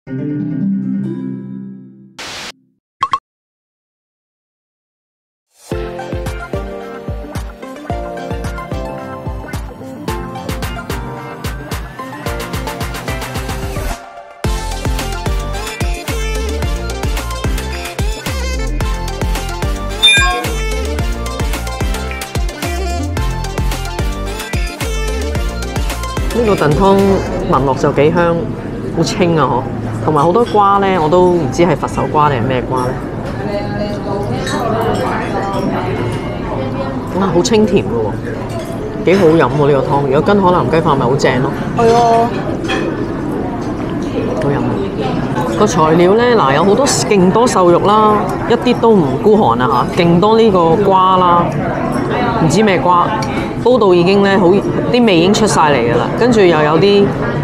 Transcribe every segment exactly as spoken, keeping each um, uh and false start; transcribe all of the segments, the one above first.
呢個燉湯聞落就幾香，好清啊！嗬，同埋好多瓜咧，我都唔知係佛手瓜定係咩瓜咧。哇，好清甜嘅喎，幾好飲喎呢個湯。如果跟海南雞飯咪好正咯。 係啊， 好飲。個材料咧，嗱有好多勁多瘦肉啦，一啲都唔孤寒啊嚇，勁多呢個瓜啦，唔知咩瓜。煲到已經咧好啲味已經出晒嚟㗎啦，跟住又有啲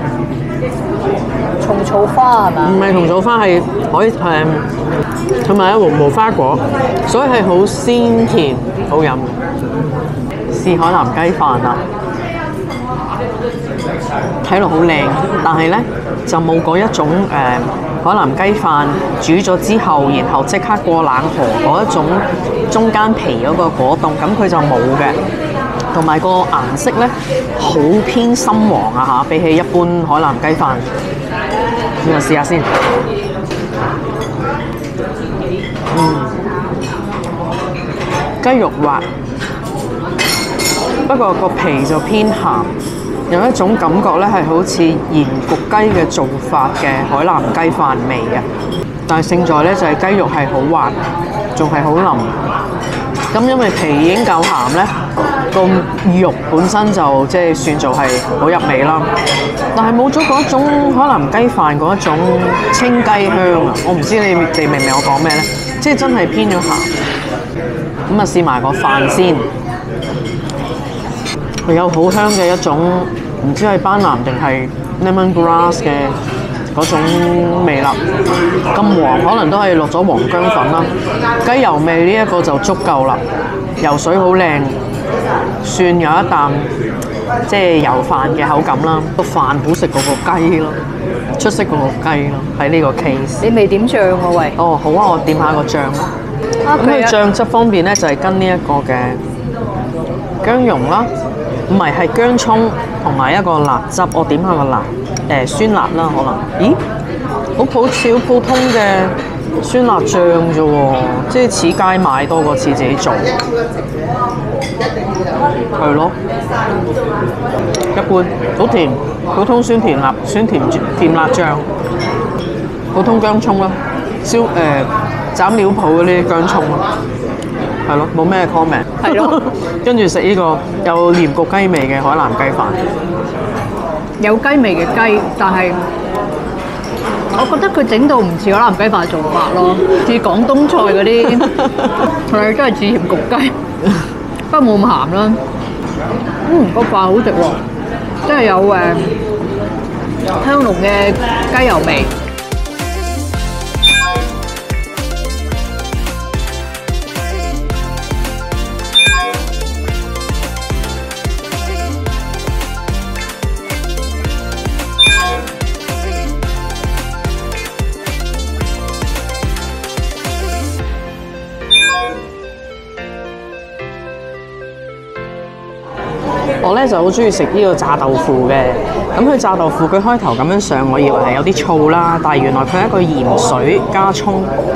蟲草花係嘛？ 唔係蟲草花，係海誒，同埋一個無花果，所以係好鮮甜，好飲。試海南雞飯啦，睇落好靚，但係咧就冇嗰一種誒、呃、海南雞飯煮咗之後，然後即刻過冷河嗰一種中間皮嗰個果凍，咁佢就冇嘅。同埋個顏色咧，好偏深黃啊嚇，比起一般海南雞飯。咁我試下先。嗯，雞肉滑，不過個皮就偏鹹，有一種感覺咧係好似鹽焗雞嘅做法嘅海南雞飯味嘅。但係勝在咧就係雞肉係好滑，仲係好腍。咁因為皮已經夠鹹咧，個肉本身就即係算做係好入味啦。但係冇咗嗰種海南雞飯嗰一種清雞香啊！我唔知你哋明唔明我講咩咧？即係真係偏咗鹹。咁啊試埋個飯先，佢有好香嘅一種，唔知係班蘭定係 lemongrass 嘅嗰種味啦。咁黃可能都係落咗黃薑粉啦。雞油味呢一個就足夠啦，油水好靚，蒜有一啖即係油飯嘅口感啦。個飯好食過個雞咯，出色過個雞咯，喺呢個 case。 你未點醬喎喂？ 哦，好啊，我點下個醬啦。咁佢醬汁方面咧，就係跟呢一個嘅薑蓉啦，唔係係薑葱同埋一個辣汁。我點下個辣，誒酸辣啦可能。咦，好普超普通嘅酸辣醬啫喎，即係似街買多過似自己做。係咯，一般好甜，普通酸甜辣酸甜甜辣醬，普通薑葱啦，燒誒。斬料鋪嗰啲薑葱，係咯，冇咩 comment。 係咯， 跟住食呢個有鹽焗雞味嘅海南雞飯， 有雞味嘅雞，但係我覺得佢整到唔似海南雞飯做法咯，似廣東菜嗰啲，係真係似鹽焗雞，不過冇咁鹹啦。嗯，個飯好食喎，真係有誒香濃嘅雞油味。 我咧就好中意食呢個炸豆腐嘅，咁佢炸豆腐佢開頭咁樣上，我以為係有啲醋啦，但係原來佢係一個鹽水加葱，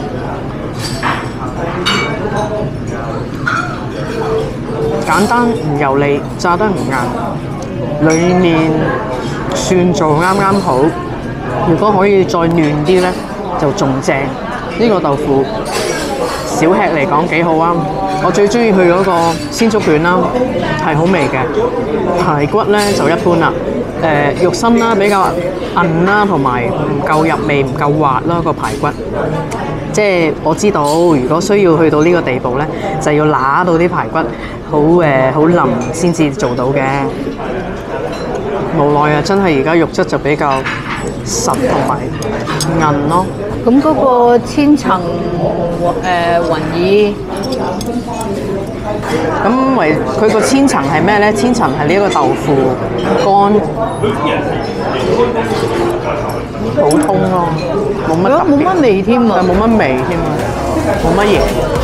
簡單唔油膩，炸得唔硬，裡面蒜做啱啱好，如果可以再嫩啲咧，就仲正。呢個豆腐小吃嚟講幾好啊！我最中意佢嗰個鮮竹卷啦，係好味嘅。排骨咧就一般啦，誒、呃、肉身啦比較韌啦，同埋唔夠入味，唔夠滑啦個排骨。即係我知道，如果需要去到呢個地步咧，就要揦到啲排骨好誒好腍先至做到嘅。無奈啊，真係而家肉質就比較實同埋韌咯。 咁嗰個千層誒雲耳咁為佢個千層係咩咧？千層係呢一個豆腐乾，普通咯，冇乜特別， 冇乜味添啊， 冇乜味添啊，冇乜嘢。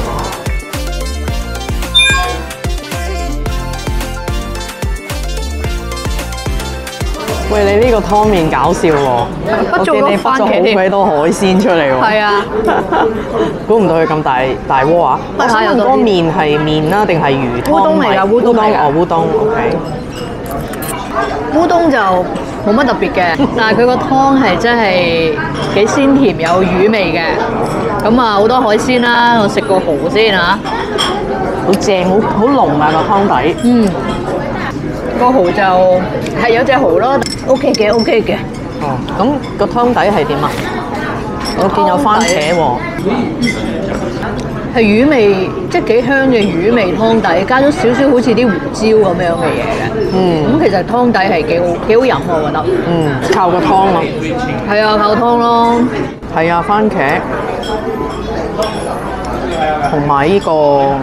喂，你呢個湯麵搞笑喎！我見你畢咗好鬼多海鮮出嚟喎。 係啊， 估唔到佢咁大大鍋啊！我想問嗰個麵係麵啦，定係魚湯？ 烏冬嚟㗎，烏冬嚟㗎。 哦，烏冬 ，OK。 烏冬就冇乜特別嘅，但係佢個湯係真係幾鮮甜有魚味嘅。咁啊，好多海鮮啦，我食個蠔先嚇， 好正，好好濃啊個湯底。 嗯。個蠔就係有隻蠔咯 ，OK 嘅 OK 嘅。 哦，咁個湯底係點啊？我見有番茄喎， 係魚味，即係幾香嘅魚味湯底，加咗少少好似啲胡椒咁樣嘅嘢嘅。 嗯， 咁其實湯底係幾好幾好飲我覺得。 嗯，靠個湯咯。 係啊，靠湯咯。 係啊，番茄同埋呢個。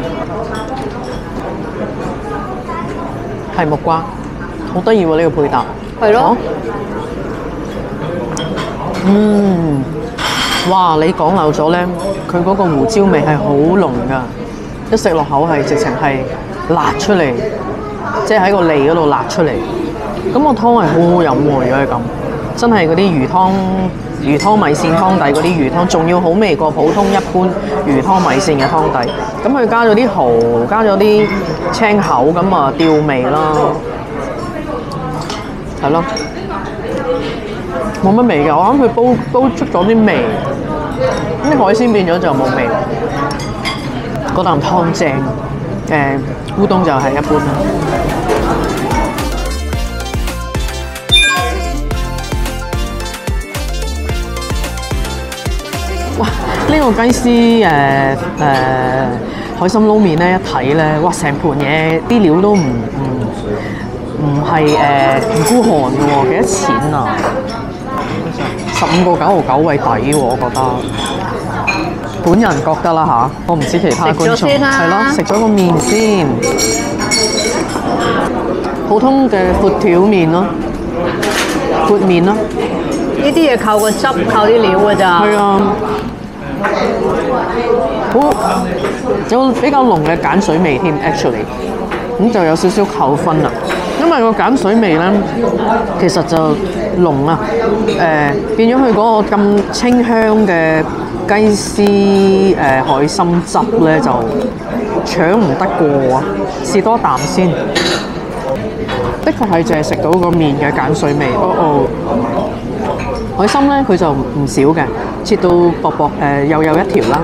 係木瓜，好得意喎！呢個配搭係咯， 嗯，哇！你講漏咗咧，佢嗰個胡椒味係好濃噶，一食落口係直情係辣出嚟，即係喺個脷嗰度辣出嚟。咁個湯係好好飲喎，如果係咁，真係嗰啲魚湯、魚湯米線湯底嗰啲魚湯，仲要好味過普通一般魚湯米線嘅湯底。咁佢加咗啲蠔，加咗啲青口，咁啊調味啦，係咯，冇乜味㗎。我諗佢煲煲出咗啲味，咁啲海鮮變咗就冇味。嗰啖湯正，誒烏冬就係一般啦。哇！呢、這個雞絲誒誒、呃呃、海參撈麵咧，一睇咧，哇！成盤嘢啲料都唔唔唔係誒唔孤寒嘅喎，幾多錢啊？十五個九毫九位抵喎，我覺得。本人覺得啦嚇，我唔知其他觀眾係咯，食咗個麵先，普通嘅闊條麵咯，闊麵咯。 呢啲嘢靠個汁，靠啲料㗎咋。 係啊。好有比較濃嘅鹼水味添 ，actually， 咁就有少少扣分啦。因為個鹼水味咧，其實就濃啊，誒、呃、變咗佢嗰個咁清香嘅雞絲誒、呃、海參汁咧，就搶唔得過啊！試多啖先，的確係淨係食到個麵嘅鹼水味。哦哦。海參咧佢就唔少嘅，切到薄薄誒、呃，又有一條啦，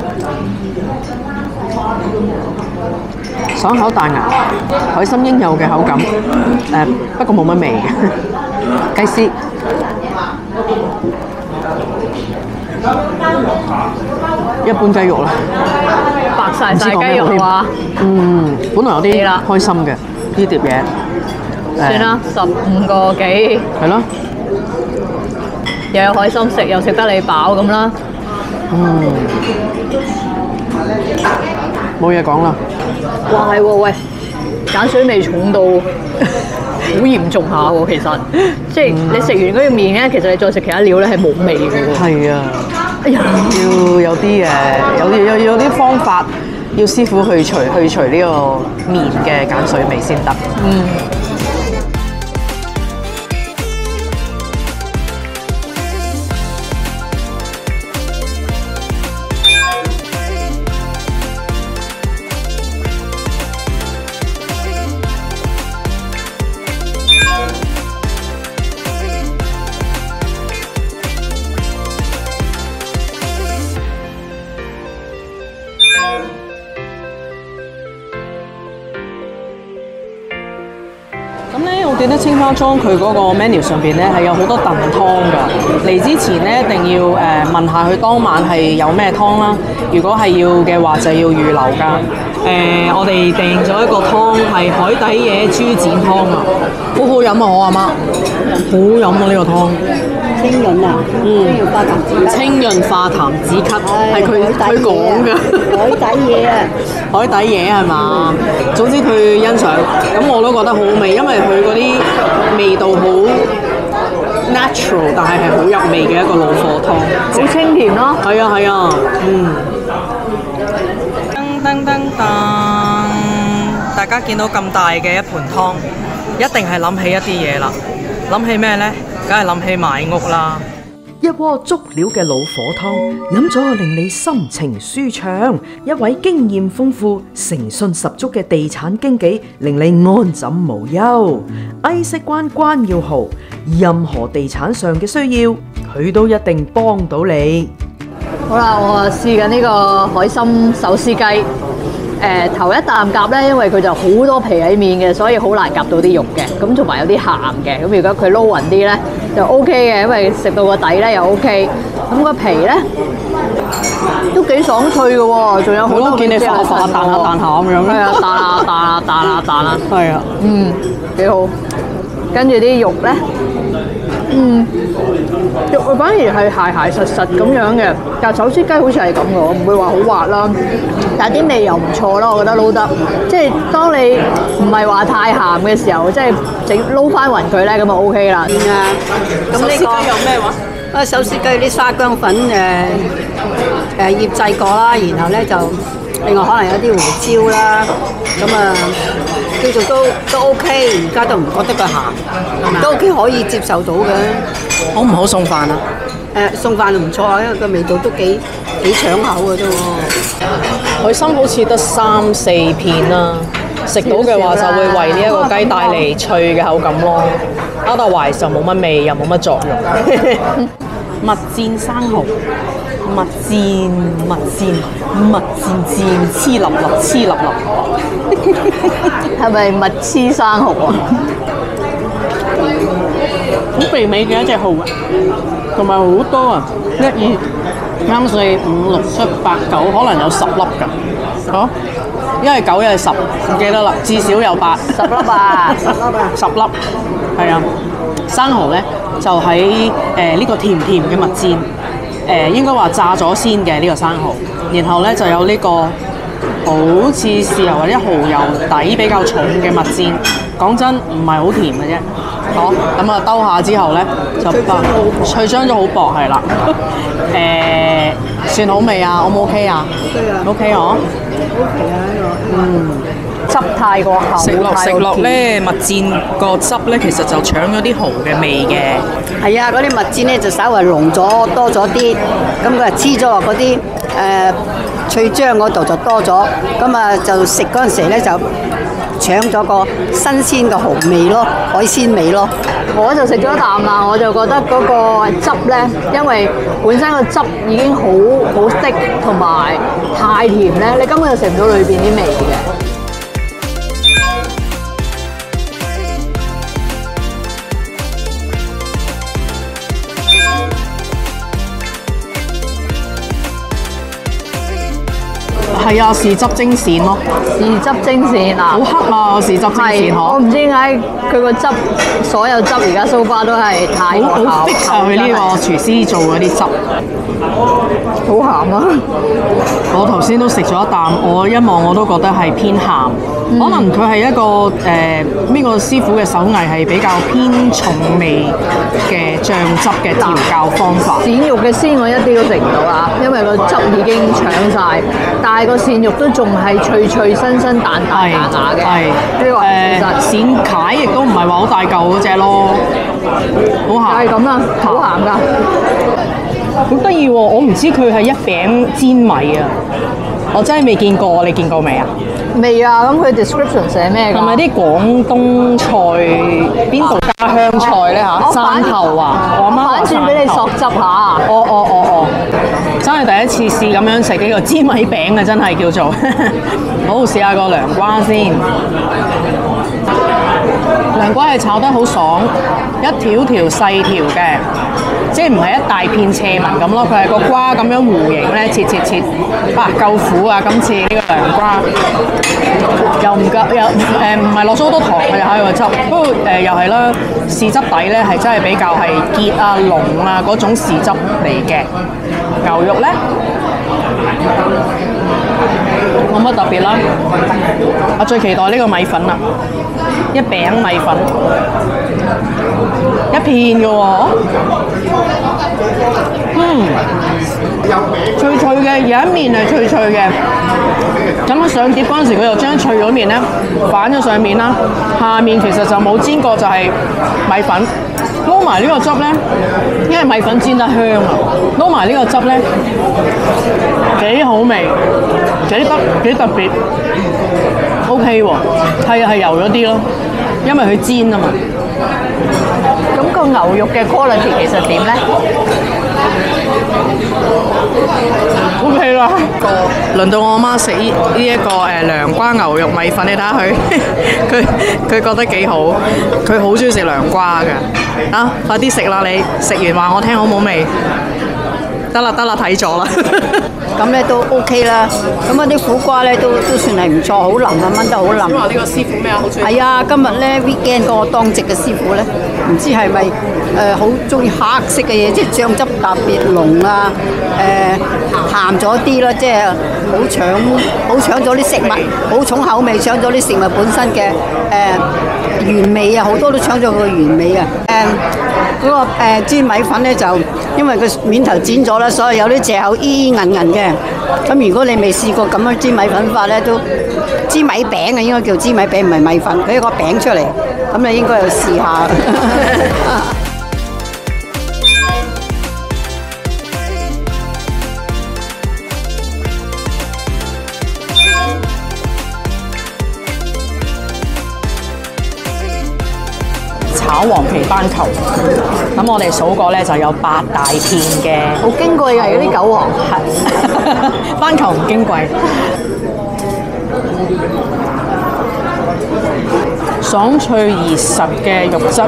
爽口彈牙，海參應有嘅口感，誒、呃、不過冇乜味嘅雞絲，一般雞肉啦， 白晒晒雞肉啊！ 嗯，本來有啲開心嘅呢碟嘢， 算啦，十五個幾， 係咯。 又有海參食，又食得你飽咁啦。 嗯，冇嘢講啦。 哇，係喎，喂，鹼水味重到好嚴重下喎，其實，即係你食完嗰條麵咧，其實你再食其他料咧係冇味嘅喎。 係啊， 哎呀， 要有啲誒，有有有啲方法，要師傅去除去除呢個麵嘅鹼水味先得。 嗯。 咁咧，我記得青花莊佢嗰個 menu 上邊咧係有好多燉湯㗎。嚟之前咧，一定要誒、呃、問下佢當晚係有咩湯啦。如果係要嘅話，就要預留㗎。誒、呃，我哋訂咗一個湯係海底野豬展湯啊，好好飲啊！我阿媽好飲啊呢、呢個湯， 清潤啊，清潤化痰止咳。 清潤化痰止咳係佢佢講㗎， 海底嘢啊， 海底嘢係嘛？總之佢欣賞，咁我都覺得好好味，因為佢嗰啲味道好 natural， 但係係好入味嘅一個老火湯， 好清甜咯。 係啊係啊，嗯。噔噔噔噔，大家見到咁大嘅一盤湯，一定係諗起一啲嘢啦。諗起咩呢？梗係諗起買屋啦。 一鍋足料嘅老火湯，飲咗令你心情舒暢。一位經驗豐富、誠信十足嘅地產經紀，令你安枕無憂。I 式關關耀豪，任何地產上嘅需要，佢都一定幫到你。 好啦，我啊試緊呢個海參手撕雞。誒頭一啖夾咧，因為佢就好多皮喺面嘅，所以好難夾到啲肉嘅。咁同埋有啲鹹嘅。咁如果佢撈勻啲咧，就 O K 嘅，因為食到個底咧又 O K。咁個皮咧都幾爽脆嘅喎，仲有好多見你發發彈下彈下咁樣。 係啊，彈下彈下彈下彈下。 係啊， 嗯，幾好。跟住啲肉咧，嗯，肉反而係鞋鞋實實咁樣嘅，但係手撕雞好似係咁嘅，唔會話好滑啦。但係啲味又唔錯咯，我覺得撈得，即係當你唔係話太鹹嘅時候，即係整撈翻勻佢咧，咁就 O K 啦。 啊，咁呢個有咩話？ 啊手撕雞啲沙薑粉誒誒醃製過啦，然後咧就另外可能有啲胡椒啦，咁啊叫做都都 OK，而家都唔覺得佢鹹，都 OK 可以接受到嘅。 好唔好送飯啊？ 誒送飯就唔錯啊，因為個味道都幾幾搶口嘅都。 海參好似得三四片啦，食到嘅話就會為呢一個雞帶嚟脆嘅口感咯。歐達懷就冇乜味，又冇乜作用。蜜餞生蠔，蜜餞蜜餞蜜餞餞黐粒粒黐粒粒， 係咪蜜黐生蠔啊？ 好肥美嘅一隻蠔啊，同埋好多啊，一二三四五六七八九，可能有十粒㗎。好，一係九，一係十，唔記得啦，至少有八。 十粒啊！十粒啊！ 十粒，係啊。生蠔咧就喺誒呢個甜甜嘅蜜餞，誒、呃、應該話炸咗先嘅呢個生蠔，然後咧就有呢、這個好似豉油或者蠔油底比較重嘅蜜餞。講真唔係好甜嘅啫，好咁啊兜下之後咧就脆漿咗好薄係啦，誒算好味啊？O 唔 OK 啊 ？OK 啊？OK 啊呢個。 嗯。 汁太過厚， 食落食落咧，蜜餞個汁咧，其實就搶咗啲蠔嘅味嘅。 係啊，嗰啲蜜餞咧就稍為濃咗多咗啲，咁佢黐咗落嗰啲誒脆漿嗰度就多咗，咁啊就食嗰陣時咧就搶咗個新鮮嘅蠔味咯，海鮮味咯。 我就食咗一啖啦，我就覺得嗰個汁咧，因為本身個汁已經好好滴，同埋太甜咧，你根本就食唔到裏邊啲味嘅。 係啊，豉汁蒸鱔咯， 豉汁蒸鱔啊， 好黑啊！豉汁蒸鱔係，我唔知點解佢個汁，所有汁而家蘇巴都係太過好好逼啊！佢呢個廚師做嗰啲汁， 好鹹啊！ 我頭先都食咗一啖，我一望我都覺得係偏鹹，嗯、可能佢係一個誒呢、呃、個師傅嘅手藝係比較偏重味嘅醬汁嘅調教方法。 鱔肉嘅鮮我一啲都食唔到啊，因為個汁已經搶晒，但係個鱔肉都仲係脆脆、新新彈彈牙牙嘅。係呢個誒鱔楷亦都唔係話好大嚿嗰只咯，好鹹。 係咁啦，好鹹㗎。 好得意喎！我唔知佢係一餅煎米啊，我真係未見過，你見過未啊？ 未啊！咁佢 description 寫咩㗎？ 係咪啲廣東菜邊度家鄉菜咧嚇？山頭啊！我阿媽反轉俾你索汁下。 哦哦哦哦！真係第一次試咁樣食呢個煎米餅啊！真係叫做好試下個涼瓜先。 涼瓜係炒得好爽，一條條細條嘅，即係唔係一大片斜紋咁咯，佢係個瓜咁樣弧形咧，切切切，啊夠苦啊！今次呢個涼瓜又唔夠又誒唔係落咗好多糖嘅，又喺個汁，不過誒又係啦，豉汁底咧係真係比較係結啊濃啊嗰種豉汁嚟嘅。牛肉咧冇乜特別啦，我最期待呢個米粉啦，一餅米粉，一片嘅喎，嗯，脆脆嘅，有一面係脆脆嘅。咁樣上碟嗰陣時，佢又將脆嗰面咧反咗上面啦，下面其實就冇煎過，就係米粉。撈埋呢個汁咧，因為米粉煎得香啊，撈埋呢個汁咧幾好味，幾得幾特別 ，OK 喎，係係油咗啲咯，因為佢煎啊嘛。 咁個牛肉嘅 quality 其實點咧 ？OK 啦，輪到我阿媽食呢呢一個誒涼瓜牛肉米粉，你睇下佢，佢佢覺得幾好，佢好中意食涼瓜㗎。啊，快啲食啦！你食完話我聽好冇味？得啦得啦，睇咗啦。 咁咧都 OK 啦。咁啊啲苦瓜咧都都算係唔錯，好腍啊，炆得好腍。 你話呢個師傅咩啊？好中意。係啊，今日咧 weekend 嗰個當值嘅師傅咧，唔知係咪誒好中意黑色嘅嘢，即係醬汁特別濃啊，誒鹹咗啲啦，即係好搶好搶咗啲食物，好重口味，搶咗啲食物本身嘅誒、呃、原味啊，好多都搶咗佢嘅原味啊。誒、呃、嗰、那個、呃、煎米粉咧就因為佢面頭剪咗啦，所以有啲藉口依依韌韌嘅。咁如果你未試過咁樣煎米粉法咧，都煎米餅啊，應該叫煎米餅，唔係米粉，佢一個餅出嚟，咁你應該要試下。 炒黃皮斑球，咁我哋數過咧就有八大片嘅， 好矜貴㗎，嗰啲韭黃係斑球唔矜貴，爽脆而實嘅肉質，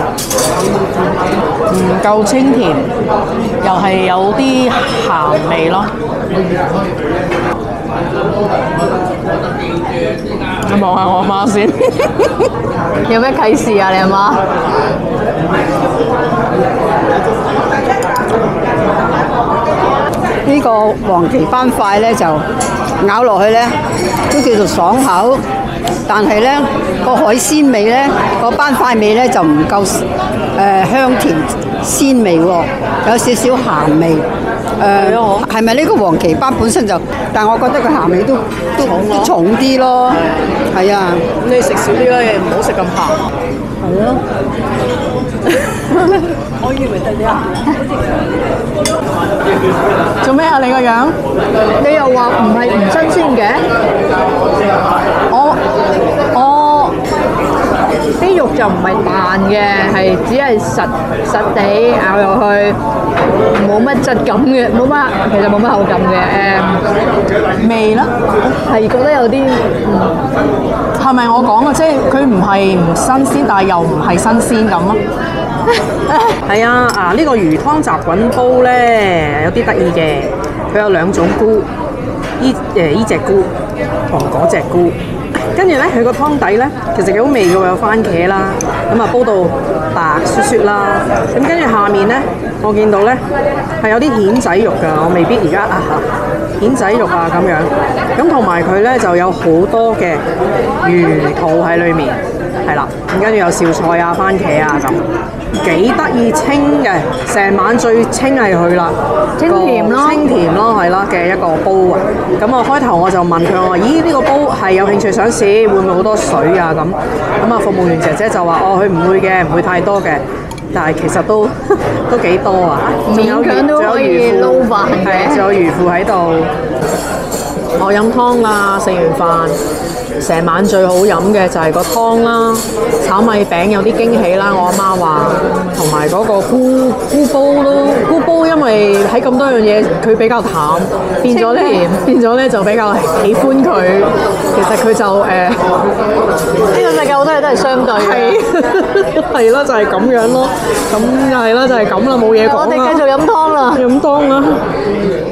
唔夠清甜，又係有啲鹹味咯。你望下我阿媽先， 有咩啟示啊？你阿媽？ 呢個黃皮斑塊咧就咬落去咧都叫做爽口，但係咧個海鮮味咧個斑塊味咧就唔夠誒、呃、香甜鮮味喎，有少少鹹味。誒係咪呢個黃皮斑本身就？但係我覺得佢鹹味都都都重啲咯。係啊， 咁你食少啲啦，唔好食咁鹹。 係咯。我以為得你啊！ 做咩啊？你個樣？ 你又話唔係唔新鮮嘅？ 我我啲肉就唔係彈嘅，係只係實實地咬落去，冇乜質感嘅，冇乜其實冇乜口感嘅誒味啦， 係覺得有啲係咪我講嘅？即係佢唔係唔新鮮，但係又唔係新鮮咁咯。係啊，啊呢個魚湯雜滾煲咧有啲得意嘅，佢有兩種菇，依誒依隻菇同嗰隻菇。跟住咧，佢個湯底咧，其實幾好味嘅喎，有番茄啦，咁啊煲到白雪雪啦。咁跟住下面咧，我見到咧係有啲蜆仔肉㗎，我未必而家啊嚇蜆仔肉啊咁樣。咁同埋佢咧就有好多嘅魚肚喺裏面，係啦。咁跟住有紹菜啊、番茄啊咁。幾得意清嘅，成晚最清係佢啦， 清甜咯， 清甜咯，係啦嘅一個煲啊。咁我開頭我就問佢，我話：咦，呢個煲係有興趣想試，會唔會好多水啊？咁咁啊，服務員姐姐就話：哦，佢唔會嘅，唔會太多嘅。但係其實都都幾多啊！ 勉強都可以撈飯嘅， 係，仲有魚腐喺度。我飲湯啦，食完飯。 成晚最好飲嘅就係個湯啦，炒米餅有啲驚喜啦，我阿媽話，同埋嗰個菇菇煲咯，菇煲因為喺咁多樣嘢佢比較淡，變咗咧變咗咧就比較喜歡佢。其實佢就誒呢個世界好多嘢都係相對嘅。 係係啦，就係咁樣咯。咁係啦，就係咁啦，冇嘢講啦。 我哋繼續飲湯啦。 飲湯啦。